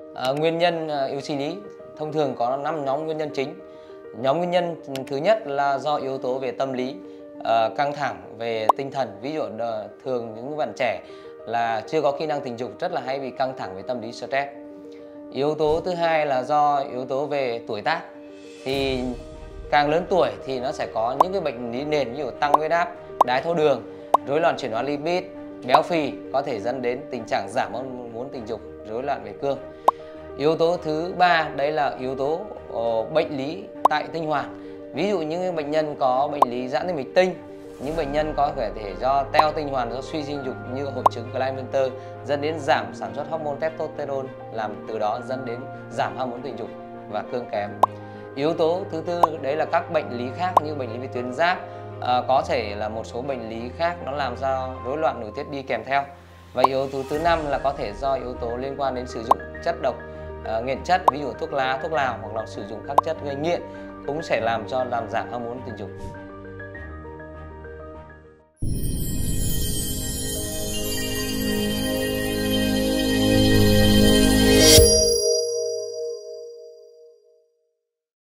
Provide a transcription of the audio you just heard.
Nguyên nhân yếu sinh lý thông thường có 5 nhóm nguyên nhân chính. Nhóm nguyên nhân thứ nhất là do yếu tố về tâm lý, căng thẳng về tinh thần. Ví dụ thường những bạn trẻ là chưa có kỹ năng tình dục rất là hay bị căng thẳng về tâm lý, stress. Yếu tố thứ hai là do yếu tố về tuổi tác. Thì càng lớn tuổi thì nó sẽ có những cái bệnh lý nền như tăng huyết áp, đái tháo đường, rối loạn chuyển hóa lipid, béo phì có thể dẫn đến tình trạng giảm mong muốn tình dục, rối loạn về cương. Yếu tố thứ ba đấy là yếu tố bệnh lý tại tinh hoàn. Ví dụ những bệnh nhân có bệnh lý giãn tĩnh mạch tinh, những bệnh nhân có thể do teo tinh hoàn, do suy sinh dục như hội chứng Klinefelter dẫn đến giảm sản xuất hormone testosterone, làm từ đó dẫn đến giảm ham muốn tình dục và cương kém. Yếu tố thứ tư đấy là các bệnh lý khác như bệnh lý về tuyến giáp, có thể là một số bệnh lý khác nó làm ra rối loạn nội tiết đi kèm theo. Và yếu tố thứ năm là có thể do yếu tố liên quan đến sử dụng chất độc, nghiện chất, ví dụ thuốc lá, thuốc lào hoặc là sử dụng các chất gây nghiện cũng sẽ làm giảm ham muốn tình dục.